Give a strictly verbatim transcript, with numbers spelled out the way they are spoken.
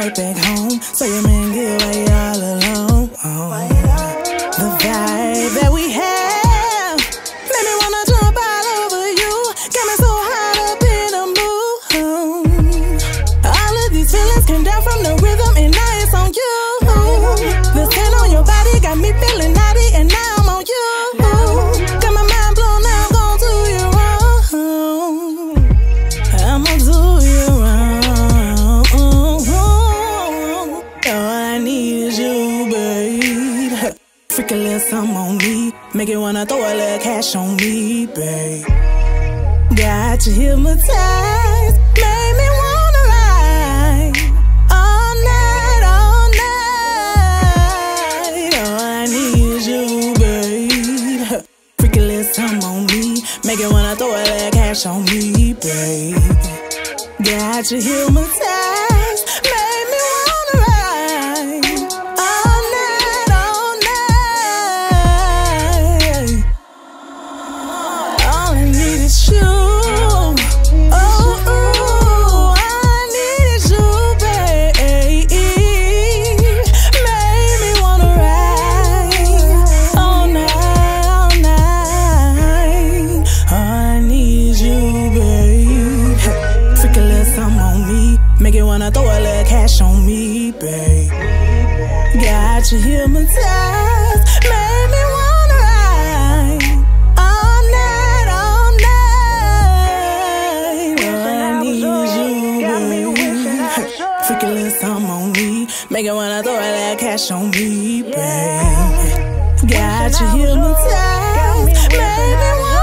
right back home. So your man get away all alone. Oh. The vibe that we have made me wanna jump all over you. Got me so hot up in the mood. All of these feelings came down from the rhythm, and now it's on you. The skin on your body got me feeling naughty, and now I'm on you. Got my mind blown, now I'm gon' do you wrong. I'ma do you wrong. All I need is you, babe. Freak a little something on me, make it wanna throw a little cash on me, babe. Got you hypnotized, made me wanna ride all night, all night. All I need is you, babe. Freak a little something on me, make it wanna throw a little cash on me, babe. Got you hypnotized, made me wanna ride all night, all night. All I need is you. Oh, ooh, all I need is you, babe. Made me wanna ride all night, all night. All I need is you, babe. Freak a little something on me, make it wanna throw a little cash on me, babe. Got you hypnotized, made me wanna ride all night, all night. All I need is you, babe. Freak a little something on me, make it wanna throw a little cash on me, babe. Got you hypnotized, made me wanna